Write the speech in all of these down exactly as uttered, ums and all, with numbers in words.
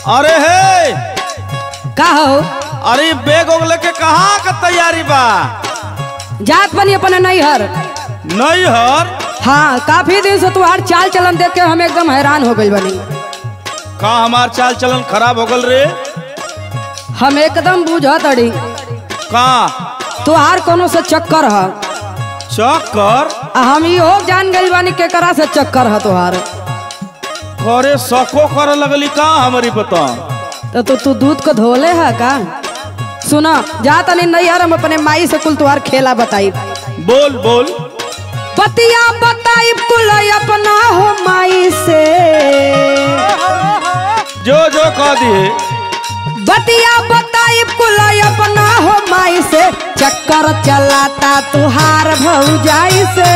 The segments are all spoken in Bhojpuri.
अरे हे का हो? अरे बैग उग लेके कहाँ का तैयारी बा? जात बनी अपने नैहर। नैहर? हाँ, काफी दिन से तुम्हार चाल चलन देख के हम एकदम हैरान हो गई बनी। का हमार चाल चलन खराब हो गल रे? हम एकदम बुझत अड़ी का तुहार कोनो से चक्कर है। चक्कर? हम इहो जान गई बानी के करा से चक्कर है तुहार। करे सको करे लगली का हमारी पता? तो तू तू दूध को धोले है का? सुना जा तनी नैहर हम अपने माई से कुल तुहार खेला बताई। बोल बोल। पतिया बताई कुल अपना हो माई से। जो जो कह दिए। बतिया बताई कुल अपना हो माई से। चक्कर चलाता तुहार भौजाई से।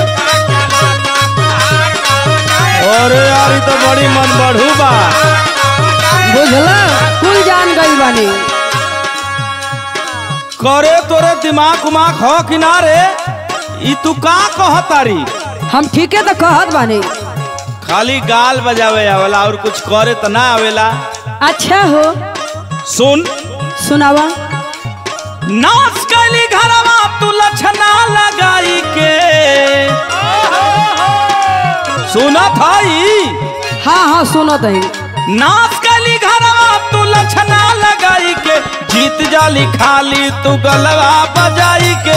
अरे यार तो बड़ी मन बढ़ू बा। बुझला कुल जान गई बानी। करे तोरे दिमाग उमाग हो किनारे? ई तू का कहतारी? हम ठीके तो कहत बानी। खाली गाल बजावे आवेला और कुछ करे तो ना आवेला। अच्छा हो सुन सुनावा। नाच कली घरवा तू लछना लगाई के। सुना थाई? हाँ हाँ सुनो तही। नाच कली घरवा तू लछना लगाई के। जीत जाली खाली तू गलवा बजाई के।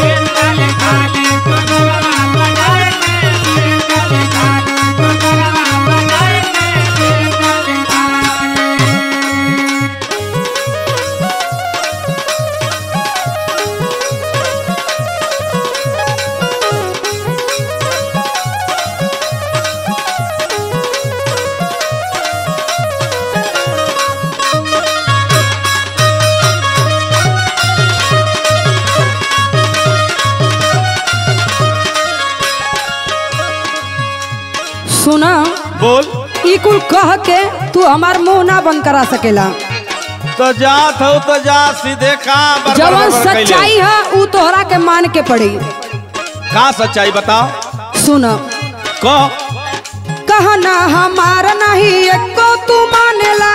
सुना बोल। ई कुल कह के तू हमार मुंह ना बंद करा सकेला। तो जात हो तो जा सीधे का बर जवन बर बर कैले। सच्चाई है ऊ तोहरा के मान के पड़ी। का सच्चाई बताओ? सुना कह। कहना हमार नहीं एको तू मानेला।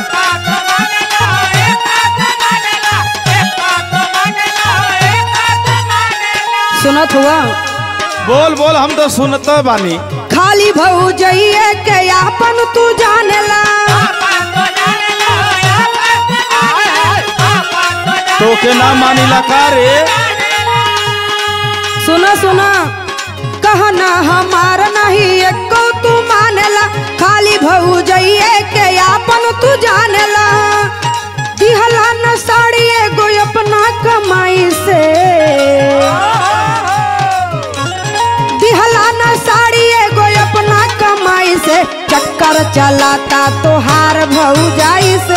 सुनत हुआ? बोल बोल हम तो सुनते बानी। खाली भौजइये के आपन तू जानेला। तो के ना मानिला का रे? सुना सुना कहना हमार नहीं एको तू मानेला। खाली भौजइये के आपन तू जानेला। दिहला न साड़ी एगो अपना कमाई से। दिहला न साड़ी एगो अपना कमाई से। चक्कर चलाता तोहार भौजाई से।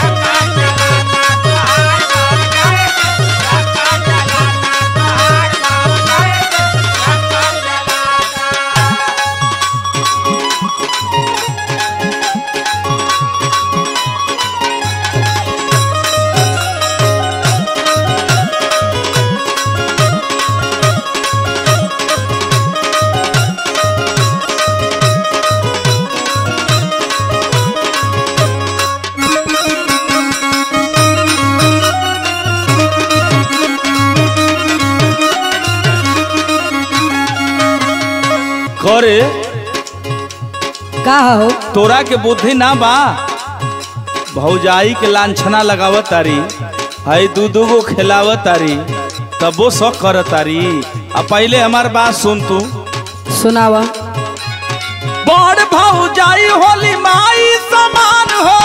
करे का हो? तोरा के बुद्धि ना बा? भौजाई के लांछना लगावत तारी, हई दू दू गो खिलावत तारी, तबो शौक करत तारी। अब पहले हमार बात सुन तू। सुनावा। बड़ भौजाई होली माई समान हो।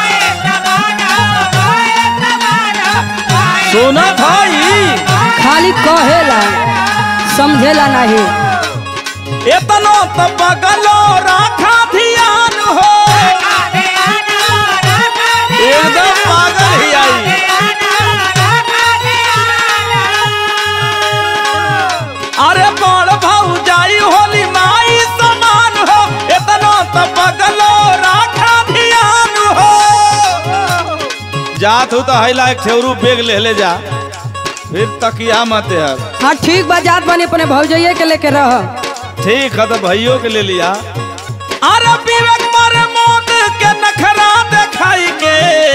सुना भाई? खाली कहेला समझेला नहीं। इतनो तो बगलो राखा ध्यान हो। एकदम पागल ही आई। अरे बड़ भौजाई होली माई समान हो। इतनो तो बगलो राखा ध्यान हो। जात हो तो हैला एक ठेवरू बेग ले ले जा, फिर तकिया मत यार। हाँ ठीक बा, जात बनी अपने भौजइये के लेके रह। ठीक है तो भाइयों के ले लिया। अरे विवेक मारे मोद के नखरा दिखाई के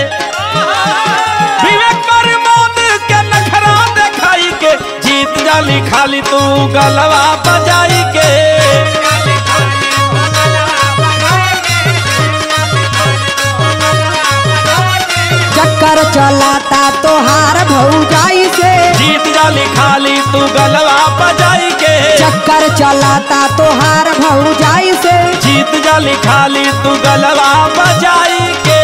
विवेक प्रमोद के नखरा दिखाई के जीत जाली खाली तू गलवा बजाई के चक्कर चलाता तोहार भौजाई से जीत जाली खाली तू गलवा बजाई के चक्कर चलाता तोहार भौजाई से जीत जाली खाली तू गलवा बजाई के।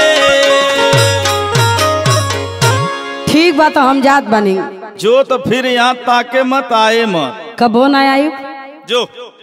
ठीक बा तो हम जात बनी जो तो फिर यहाँ ताके मत आए मत कबो ना आई जो